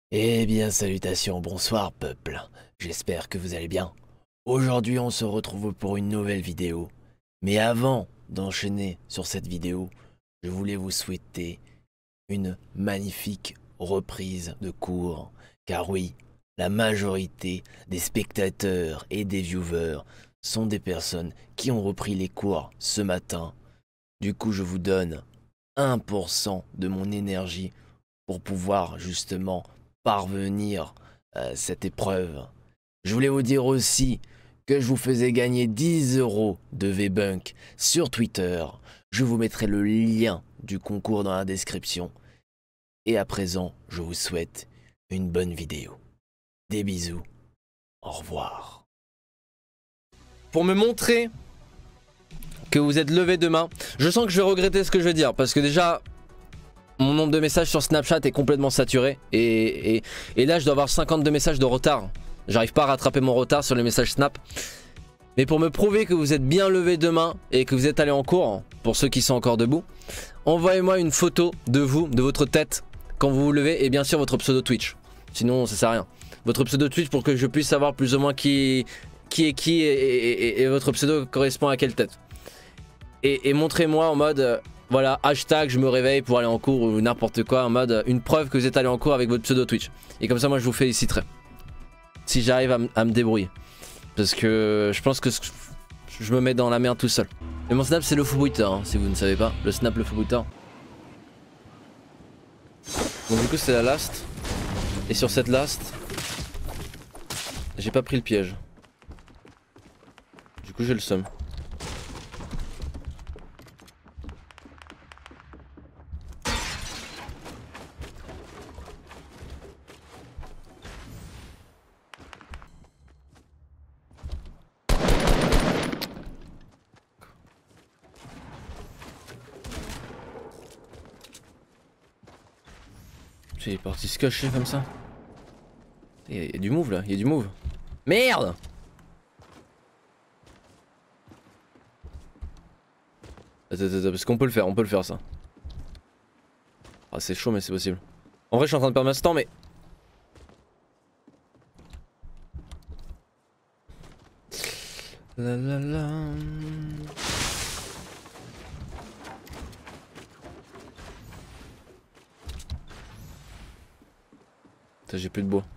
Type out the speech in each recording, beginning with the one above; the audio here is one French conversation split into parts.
Eh bien, salutations, bonsoir peuple. J'espère que vous allez bien. Aujourd'hui, on se retrouve pour une nouvelle vidéo. Mais avant d'enchaîner sur cette vidéo, je voulais vous souhaiter une magnifique reprise de cours. Car oui, la majorité des spectateurs et des viewers sont des personnes qui ont repris les cours ce matin. Du coup, je vous donne 1% de mon énergie pour pouvoir justement parvenir à cette épreuve. Je voulais vous dire aussi que je vous faisais gagner 10 € de V-Bunk sur Twitter. Je vous mettrai le lien du concours dans la description. Et à présent, je vous souhaite une bonne vidéo. Des bisous. Au revoir. Pour me montrer que vous êtes levé demain, je sens que je vais regretter ce que je vais dire parce que déjà mon nombre de messages sur Snapchat est complètement saturé et là je dois avoir 52 messages de retard. J'arrive pas à rattraper mon retard sur les messages Snap. Mais pour me prouver que vous êtes bien levé demain et que vous êtes allé en cours, pour ceux qui sont encore debout, envoyez-moi une photo de vous, de votre tête quand vous vous levez et bien sûr votre pseudo Twitch. Sinon ça sert à rien. Votre pseudo Twitch pour que je puisse savoir plus ou moins qui est qui et votre pseudo correspond à quelle tête. Et montrez-moi en mode... voilà, hashtag je me réveille pour aller en cours ou n'importe quoi, en mode une preuve que vous êtes allé en cours avec votre pseudo Twitch. Et comme ça moi je vous féliciterai. Si j'arrive à me débrouiller. Parce que je pense que je me mets dans la merde tout seul. Et mon snap c'est le Foubouiteur, hein, si vous ne savez pas. Le snap le Foubouiteur. Donc du coup c'est la last. Et sur cette last, j'ai pas pris le piège. Du coup j'ai le seum. Il est parti se cacher comme ça. Il y a du move là, il y a du move. Merde! Attends, parce qu'on peut le faire ça. Ah c'est chaud mais c'est possible. En vrai je suis en train de perdre ma temps mais... La la la... J'ai plus de bois.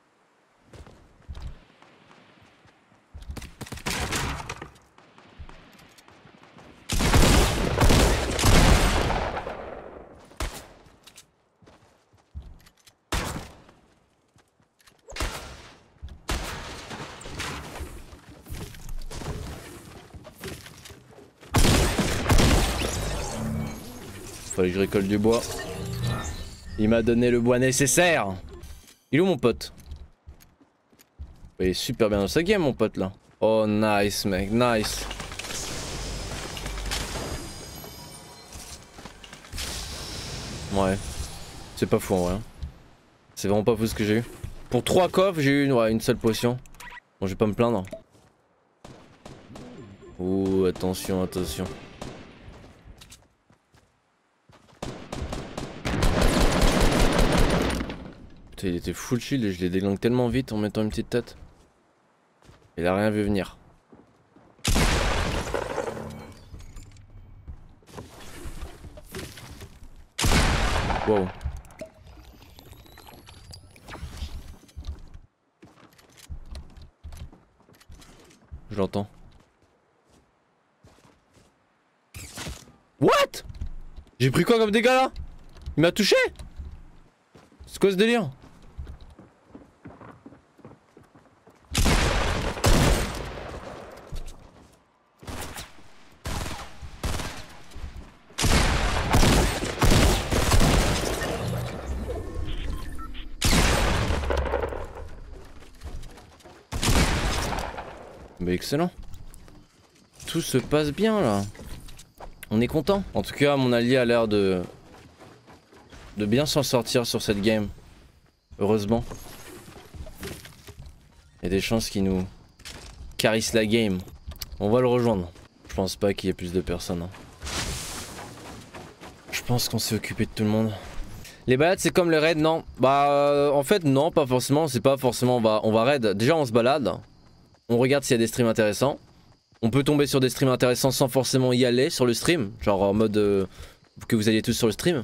Fallait que je récolte du bois. Il m'a donné le bois nécessaire. Il est où mon pote? Il est super bien dans sa game mon pote là. Oh nice mec, nice. Ouais. C'est pas fou en vrai. C'est vraiment pas fou ce que j'ai eu. Pour 3 coffres j'ai eu une seule potion. Bon je vais pas me plaindre. Ouh attention, attention. Il était full shield et je l'ai déglingue tellement vite en mettant une petite tête. Il a rien vu venir. Wow. Je l'entends. What? J'ai pris quoi comme dégâts là? Il m'a touché? C'est quoi ce délire? Bah excellent. Tout se passe bien là. On est content. En tout cas mon allié a l'air de bien s'en sortir sur cette game. Heureusement. Il y a des chances qu'il nous carisse la game. On va le rejoindre. Je pense pas qu'il y ait plus de personnes. Hein. Je pense qu'on s'est occupé de tout le monde. Les balades c'est comme les raids, non? Bah en fait non, pas forcément, c'est pas forcément on va raid. Déjà on se balade, on regarde s'il y a des streams intéressants. On peut tomber sur des streams intéressants sans forcément y aller sur le stream. Genre en mode que vous alliez tous sur le stream.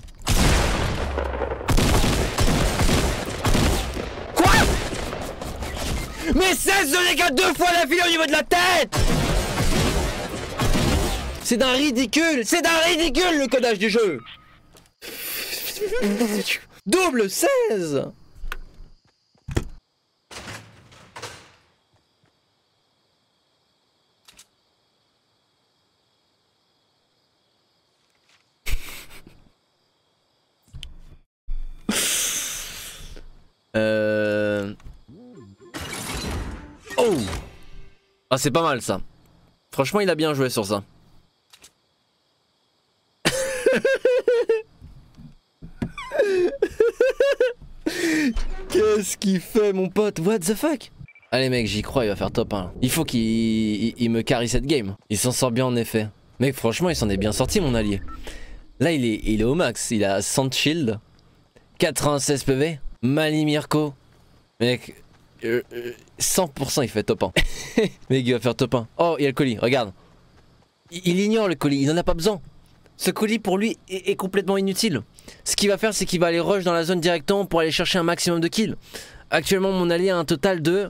Quoi? Mais cesse de dégâts 2 fois d'affilée au niveau de la tête! C'est d'un ridicule! C'est d'un ridicule le codage du jeu! Double 16! Oh! Ah c'est pas mal ça. Franchement il a bien joué sur ça. Qu'est-ce qu'il fait mon pote? What the fuck? Allez mec, j'y crois, il va faire top 1. Il faut qu'il me carry cette game. Il s'en sort bien en effet. Mec franchement il s'en est bien sorti mon allié. Là il est au max, il a 100 shield, 96 PV, Mali Mirko. Mec, 100% il fait top 1. Mec il va faire top 1. Oh il y a le colis, regarde. Il ignore le colis, il en a pas besoin. Ce colis pour lui est complètement inutile. Ce qu'il va faire c'est qu'il va aller rush dans la zone directement pour aller chercher un maximum de kills. Actuellement mon allié a un total de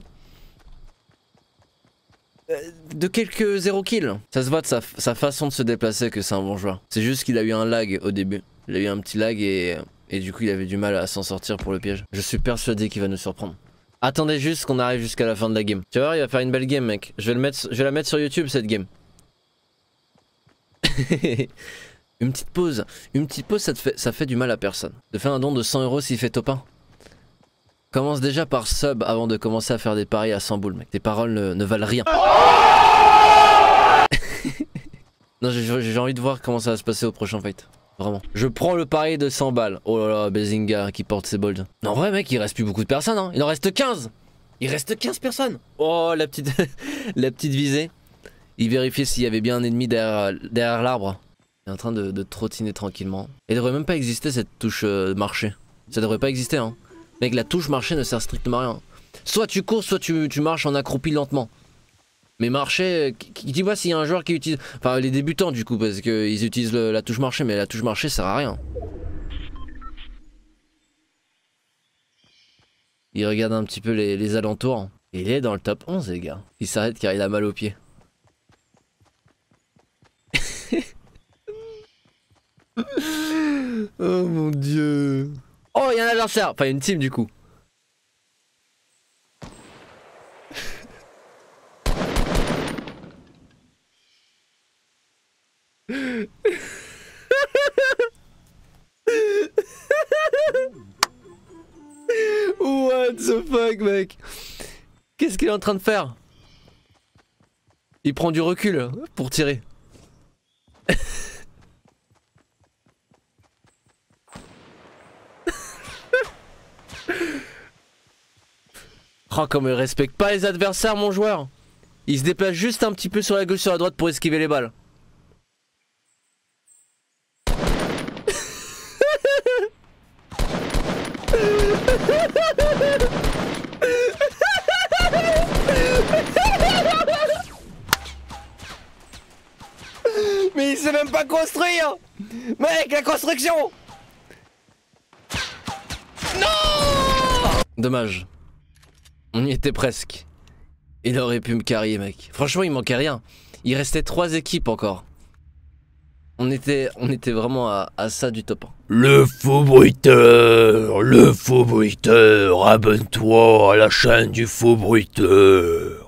quelques 0 kills. Ça se voit de sa façon de se déplacer que c'est un bon joueur. C'est juste qu'il a eu un lag au début. Il a eu un petit lag et du coup il avait du mal à s'en sortir pour le piège. Je suis persuadé qu'il va nous surprendre. Attendez juste qu'on arrive jusqu'à la fin de la game. Tu vas voir il va faire une belle game mec. Je vais la mettre sur YouTube cette game. Une petite pause ça fait du mal à personne. De faire un don de 100 € s'il fait top 1. Commence déjà par sub avant de commencer à faire des paris à 100 boules mec. Tes paroles ne valent rien. Non j'ai envie de voir comment ça va se passer au prochain fight. Vraiment. Je prends le pari de 100 balles. Oh là là, Bezinga qui porte ses bolds. En vrai mec il reste plus beaucoup de personnes hein. Il en reste 15. Il reste 15 personnes. Oh la petite la petite visée. Il vérifiait s'il y avait bien un ennemi derrière l'arbre. Il est en train de trottiner tranquillement. Il devrait même pas exister cette touche marché. Ça devrait pas exister hein. Mec la touche marché ne sert strictement à rien. Soit tu cours, soit tu marches en accroupi lentement. Mais marcher, tu vois s'il y a un joueur qui utilise... Enfin les débutants du coup parce qu'ils utilisent la touche marché mais la touche marché sert à rien. Il regarde un petit peu les alentours. Il est dans le top 11 les gars. Il s'arrête car il a mal aux pieds. Oh mon dieu. Oh il y a un adversaire. Enfin une team du coup. What the fuck mec. Qu'est-ce qu'il est en train de faire? Il prend du recul pour tirer. Oh comme il respecte pas les adversaires mon joueur. Il se déplace juste un petit peu sur la gauche sur la droite pour esquiver les balles. Mais il sait même pas construire. Mec la construction. Non. Dommage. On y était presque. Il aurait pu me carrier mec. Franchement il manquait rien. Il restait 3 équipes encore. On était vraiment à ça du top 1. Le faux bruiteur, abonne-toi à la chaîne du faux bruiteur.